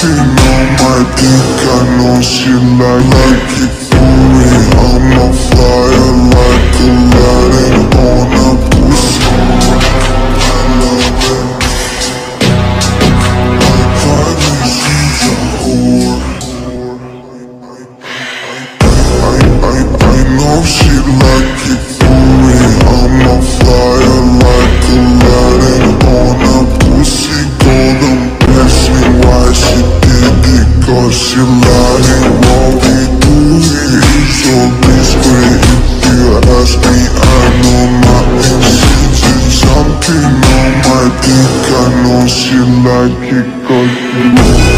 something on my dick. I know she like it for me. I'm a fire like Aladdin on a pussy. I love it. Like Kylie, she's a whore. I know she like it for me. I'm a fire like Aladdin on a pussy. Golden blessing, why she did it? Cause she lying. What we do is so discreet. If you ask me, I know nothing. She's something on my dick. I know she like it cause she